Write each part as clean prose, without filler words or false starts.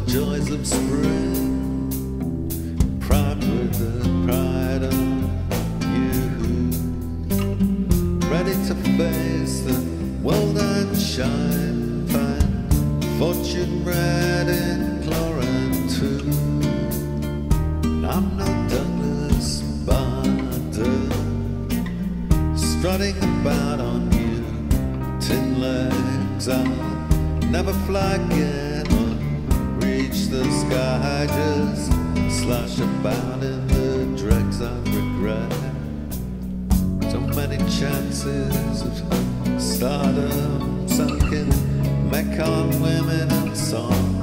joys of spring, primed with the pride of youth, ready to face the world and shine, find fortune red in chlorine too. I'm no Douglas Bader, strutting about on you tin legs. I'll never fly again or reach the sky, just slosh about in the dregs I regret. So many chances of stardom sunk in Mekhong women and song,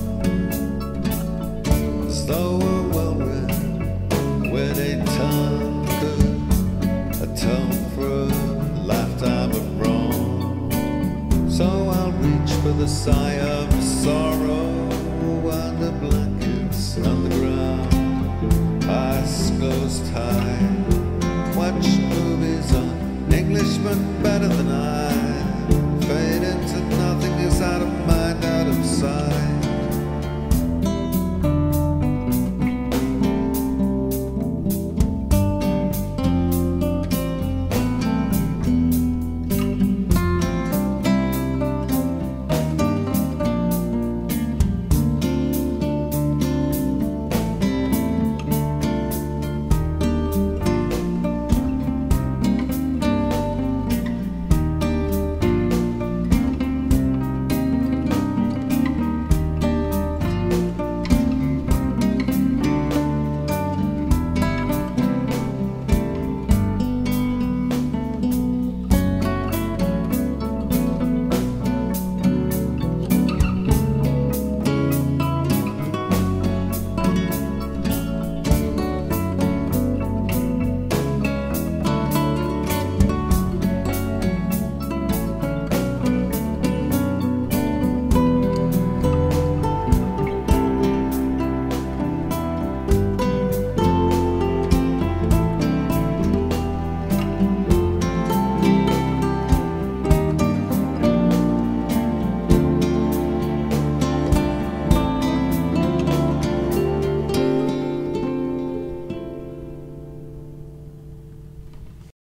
as though a well-read, witty tongue could atone for a lifetime of wrong. So I'll reach for the sigh of sorrow under blankets underground, eyes closed tight, watch movies on Englishmen better than I, fade into nothingness, out of mind, out of sight.